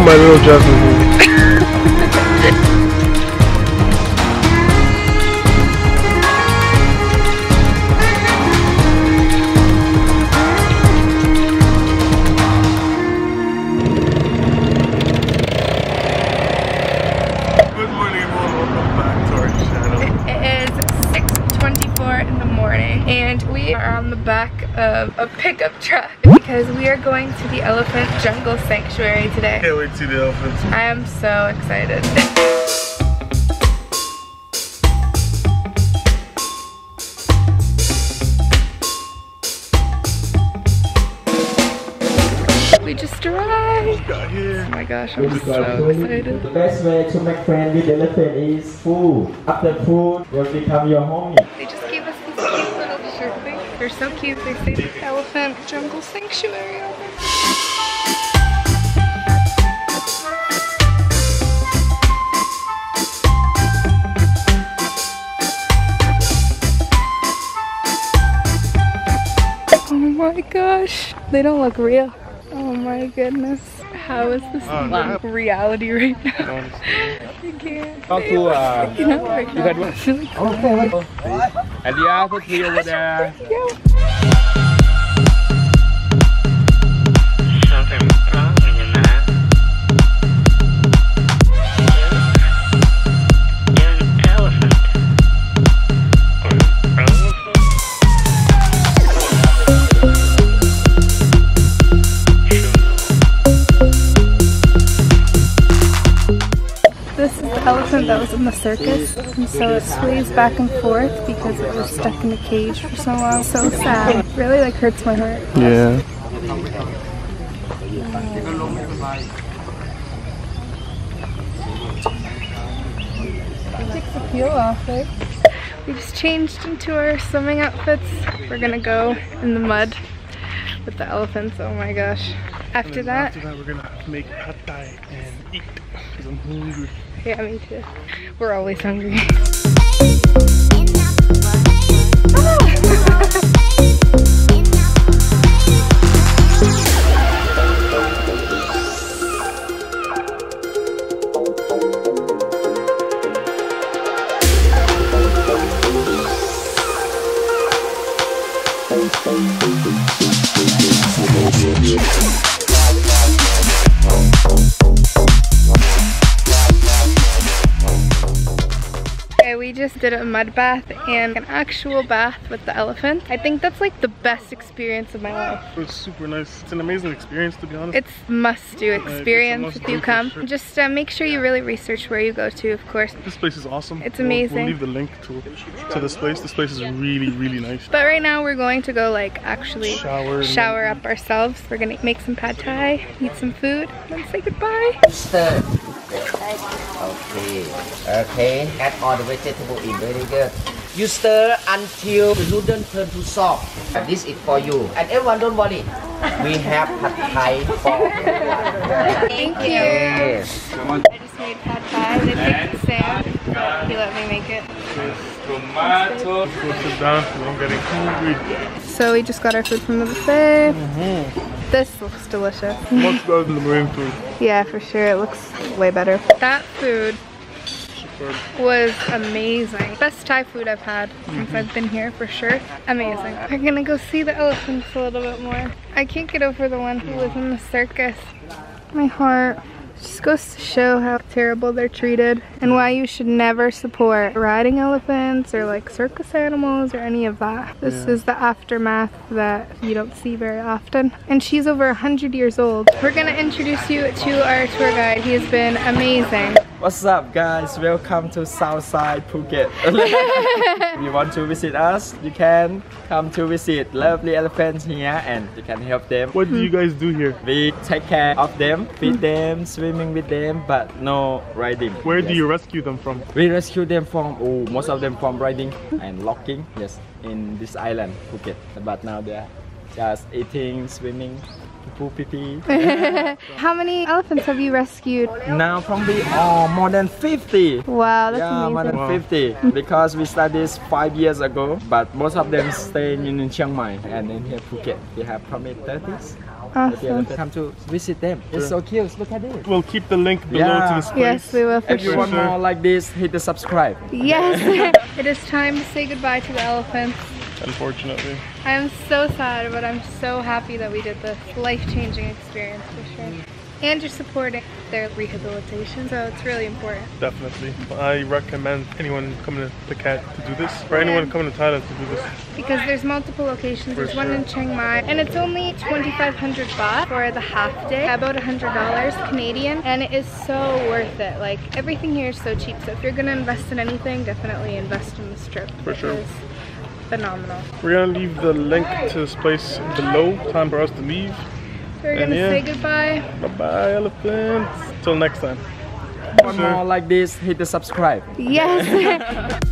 my little Jasmine. Good morning, everyone. Welcome back to our channel. It is 6:24 in the morning and we are on the back of a pickup truck because we are going to the Elephant Jungle Sanctuary today. Can't wait to see the elephants. I am so excited. We just arrived. Got here. Oh my gosh, I'm so excited. The best way to make friends with elephant is food. After food will become your homie. They just gave us these cute little shirt things. They're so cute. They say the Elephant Jungle Sanctuary on them. Oh my gosh, they don't look real. Oh my goodness. How is this like reality right now? I can't. Talk to You know, right now. It's really cool. Adia, put me over there. Something wrong with you, man. You're an elephant. Or elephant? This is the elephant that was in the circus, and so it sways back and forth because it was stuck in a cage for so long. So sad. Really like hurts my heart. Yeah. Takes the peel off, right? We just changed into our swimming outfits. We're gonna go in the mud with the elephants. Oh my gosh. After that, we're gonna make pad thai and eat. Cause I'm hungry. yeah, me too. We're always hungry. We just did a mud bath and an actual bath with the elephant. I think that's like the best experience of my life. It was super nice. It's an amazing experience, to be honest. It's must-do experience it's a if you must-do come. for sure. Just make sure you really research where you go to, of course. This place is awesome. It's We'll amazing. leave the link to this place. This place is really, really nice. But right now we're going to go like actually Shower up ourselves. We're gonna make some pad thai, eat some food, and then say goodbye. Stir. Okay. Add all the vegetable in. Very good. You stir until the noodle turn to soft. And this is for you. And everyone, don't worry. We have pad thai for everyone. Thank you. Yes. I just made pad thai. They picked Sam. He let me make it. Tomato. Go sit down. I'm getting hungry. So we just got our food from the buffet. This looks delicious. Much better than the marine food. Yeah, for sure. It looks way better. That food was amazing. Best Thai food I've had since I've been here, for sure. Amazing. We're gonna go see the elephants a little bit more. I can't get over the one who was in the circus. My heart. Just goes to show how terrible they're treated and why you should never support riding elephants or like circus animals or any of that. This is the aftermath that you don't see very often. And she's over 100 years old. We're gonna introduce you to our tour guide. He has been amazing. What's up, guys? Welcome to Southside Phuket. If you want to visit us, you can come to visit lovely elephants here and you can help them. What do you guys do here? We take care of them, feed them, swimming with them, but no riding. Where do you rescue them from? We rescue them from, most of them from riding and locking, yes, in this island, Phuket. But now they're just eating, swimming, poo pee pee. How many elephants have you rescued? Now probably more than 50. Wow, that's Yeah, more amazing. than 50. Because we started this 5 years ago, but most of them stay in Chiang Mai and in here Phuket. We have probably 30s. Awesome. Come to visit them. It's so cute. Look at this. We'll keep the link below Yeah. to this place. Yes, we will for If you sure. want more like this, hit the subscribe. Yes. It is time to say goodbye to the elephants. Unfortunately. I am so sad, but I'm so happy that we did this life-changing experience for sure. And you're supporting their rehabilitation, so it's really important. Definitely. I recommend anyone coming to Phuket to do this, or anyone coming to Thailand to do this. Because there's multiple locations. For There's one sure. in Chiang Mai, and it's only 2,500 baht for the half day, about $100 Canadian, and it is so worth it. Like, everything here is so cheap, so if you're gonna invest in anything, definitely invest in this trip. For sure. It is phenomenal. We're gonna leave the link to this place below. Time for us to leave. So we're And gonna yeah. say goodbye. Bye bye, elephants. Till next time. Want more like this, hit the subscribe. Yes.